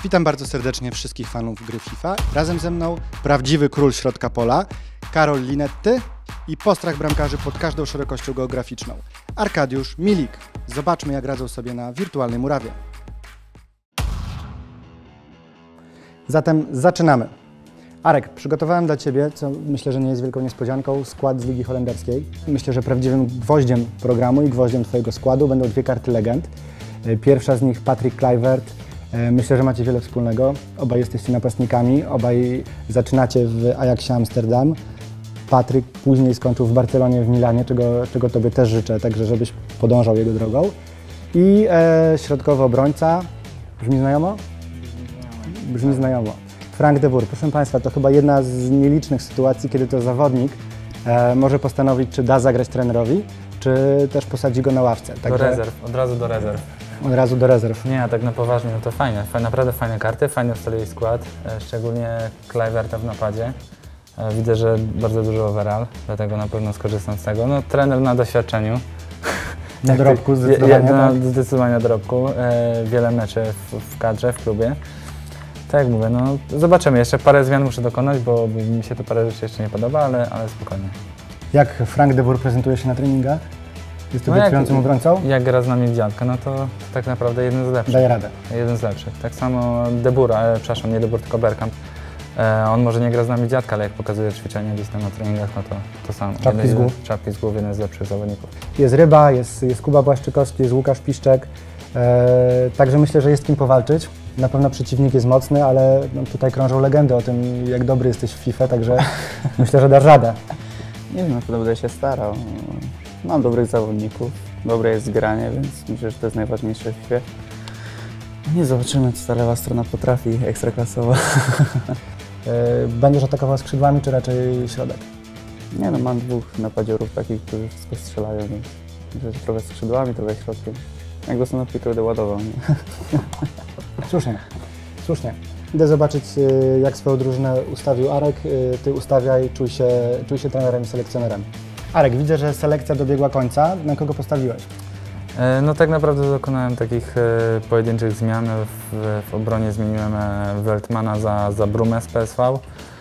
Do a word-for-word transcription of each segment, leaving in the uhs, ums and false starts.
Witam bardzo serdecznie wszystkich fanów gry FIFA. Razem ze mną prawdziwy król środka pola, Karol Linetty i postrach bramkarzy pod każdą szerokością geograficzną, Arkadiusz Milik. Zobaczmy, jak radzą sobie na wirtualnej murawie. Zatem zaczynamy. Arek, przygotowałem dla Ciebie, co myślę, że nie jest wielką niespodzianką, skład z Ligi Holenderskiej. Myślę, że prawdziwym gwoździem programu i gwoździem Twojego składu będą dwie karty legend. Pierwsza z nich Patrick Kluivert. Myślę, że macie wiele wspólnego. Obaj jesteście napastnikami, obaj zaczynacie w Ajaxie Amsterdam. Patryk później skończył w Barcelonie, w Milanie, czego, czego Tobie też życzę, także żebyś podążał jego drogą. I e, środkowy obrońca, brzmi znajomo? Brzmi znajomo. Frank de Boer. Proszę Państwa, to chyba jedna z nielicznych sytuacji, kiedy to zawodnik e, może postanowić, czy da zagrać trenerowi, czy też posadzi go na ławce. Także do rezerw, od razu do rezerw. Od razu do rezerw. Nie, a tak na poważnie, no to fajnie, naprawdę fajne karty, fajnie ustalili skład, szczególnie Kluiverta w napadzie. Widzę, że bardzo dużo overall, dlatego na pewno skorzystam z tego. No, trener na doświadczeniu. Na dorobku zdecydowanie. Na, zdecydowanie na dorobku, wiele meczy w, w kadrze, w klubie. Tak jak mówię, no zobaczymy, jeszcze parę zmian muszę dokonać, bo mi się to parę rzeczy jeszcze nie podoba, ale, ale spokojnie. Jak Frank de Boer prezentuje się na treningach? Jest debiutującym no obrońcą? Jak gra z nami w dziadka, no to tak naprawdę jeden z lepszych. Daje radę. Jeden z lepszych. Tak samo de Boer, ale przepraszam, nie de Boer, tylko Bergkamp. E, on może nie gra z nami w dziadka, ale jak pokazuje ćwiczenia gdzieś tam na treningach, no to to samo. Czapki z głów. Czapki z głów, jeden z lepszych zawodników. Jest Ryba, jest, jest Kuba Błaszczykowski, jest Łukasz Piszczek. E, także myślę, że jest kim powalczyć. Na pewno przeciwnik jest mocny, ale no, tutaj krążą legendy o tym, jak dobry jesteś w FIFA, także myślę, że dasz radę. Nie wiem, na pewno będę się starał. Mam dobrych zawodników, dobre jest granie, więc myślę, że to jest najważniejsze w FIFA. Nie zobaczymy, co ta lewa strona potrafi, ekstraklasowa. Będziesz atakował skrzydłami, czy raczej środek? Nie no, mam dwóch napadziorów takich, którzy wszystko strzelają, więc myślę, że trochę skrzydłami, trochę środkiem. Jak dostanę na piłkę, będę ładował. Nie? Słusznie, słusznie. Idę zobaczyć, jak swoją drużynę ustawił Arek. Ty ustawiaj, czuj się, czuj się trenerem i selekcjonerem. Arek, widzę, że selekcja dobiegła końca. Na kogo postawiłeś? No tak naprawdę dokonałem takich pojedynczych zmian. W, w obronie zmieniłem Veltmana za, za Brumę z P S V.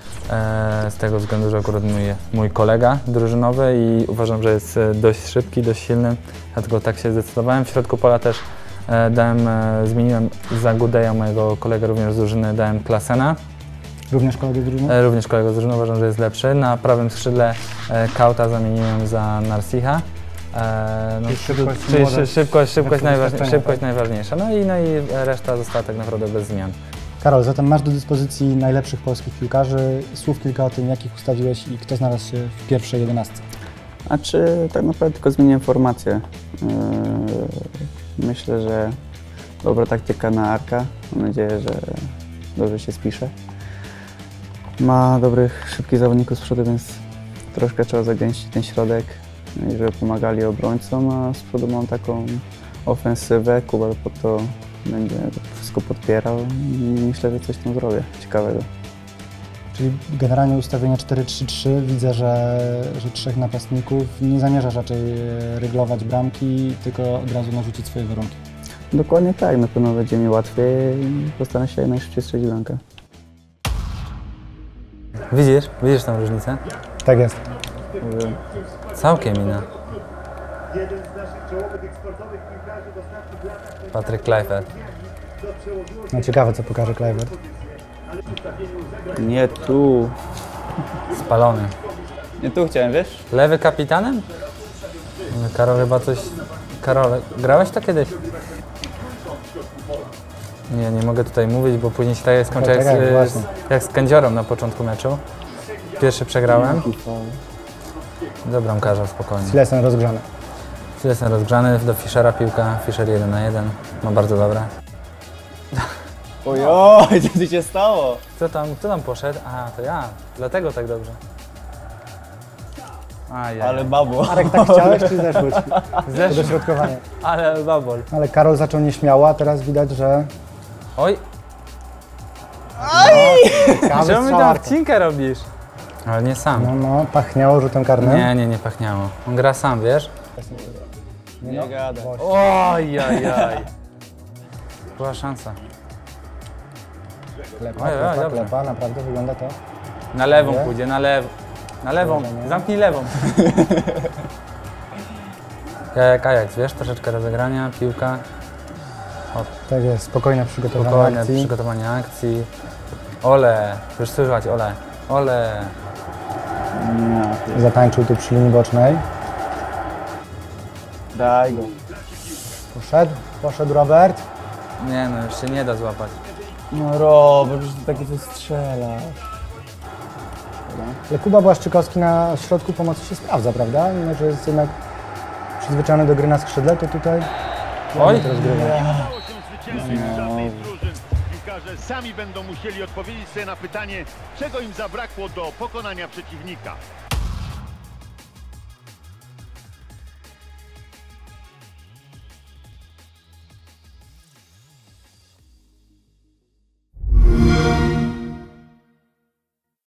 Z tego względu, że akurat mój, mój kolega drużynowy i uważam, że jest dość szybki, dość silny. Dlatego tak się zdecydowałem. W środku pola też dałem, zmieniłem za Gudeja, mojego kolegę również z drużyny, dałem Klasena. Również kolegę z drużyny? Również kolegę z drużyny, uważam, że jest lepszy. Na prawym skrzydle Kauta zamieniłem za Narcicha. No, szybkość, czyli szybkość, szybkość, szybkość, najważniejsza, szybkość tak? najważniejsza. No i, no i reszta została tak naprawdę bez zmian. Karol, zatem masz do dyspozycji najlepszych polskich piłkarzy. Słów kilka o tym, jakich ustawiłeś i kto znalazł się w pierwszej jedenastce. A czy tak naprawdę tylko zmieniłem formację. Yy, myślę, że dobra taktyka na Arka. Mam nadzieję, że dobrze się spisze. Ma dobrych, szybkich zawodników z przodu, więc troszkę trzeba zagęścić ten środek, żeby pomagali obrońcom, a z przodu mam taką ofensywę. Kuba pod to będzie wszystko podpierał i myślę, że coś tam zrobię ciekawego. Czyli generalnie ustawienie cztery trzy trzy, widzę, że, że trzech napastników. Nie zamierzasz raczej ryglować bramki, tylko od razu narzucić swoje warunki. Dokładnie tak, na pewno będzie mi łatwiej i postaram się jak najszybciej strzelić bramkę. Widzisz? Widzisz tą różnicę? Tak jest. Całkiem inna. Patrick Kluivert. No ciekawe, co pokaże Kluivert. Nie tu. Spalony. Nie tu chciałem, wiesz? Lewy kapitanem? Karol chyba coś... Karol, grałeś to kiedyś? Nie, nie mogę tutaj mówić, bo później się tak skończy jak, tak, jak, z, jak z Kędziorą na początku meczu. Pierwszy przegrałem. Do bramkarza, spokojnie. Silesen rozgrzany. Silesen rozgrzany, do Fischera piłka, Fischer jeden na jeden. Ma bardzo dobre. Ojoj, co tu się stało? Kto tam, kto tam poszedł? A, to ja. Dlatego tak dobrze. Ajaj. Ale babo. Arek, tak chciałeś, czy zeszło ci? Zeszło. Dośrodkowanie. Ale babol. Ale Karol zaczął nieśmiało, a teraz widać, że... Oj! No, czemu mi tam wcinkę robisz? Ale nie sam. No, no, pachniało rzutem karnym. Nie, nie, nie pachniało. On gra sam, wiesz? Nie no, gada. Oj, jaj, jaj. Była szansa. Klepa, Oj, oj, klepa, dobrze. klepa, naprawdę wygląda to. Na lewą Nie? pójdzie, na lewo. Na lewą, Dobrze, nie? zamknij lewą. Jak Ajax, wiesz, troszeczkę rozegrania, piłka, Tak jest, spokojne przygotowanie spokojne akcji. przygotowanie akcji. Ole, już słychać, ole, ole. No, Zatańczył tu przy linii bocznej. daj go. Poszedł, poszedł Robert. Nie no, już się nie da złapać. No Robert, że ty taki wystrzelasz. Ale Kuba Błaszczykowski na środku pomocy się sprawdza, prawda? Mimo że jest jednak przyzwyczajony do gry na skrzydle, to tutaj Oj. ładnie to rozgrywa. Udało się zwyciężyć żadnej z drużyn. Piłkarze sami będą musieli odpowiedzieć sobie na pytanie, czego im zabrakło do pokonania przeciwnika.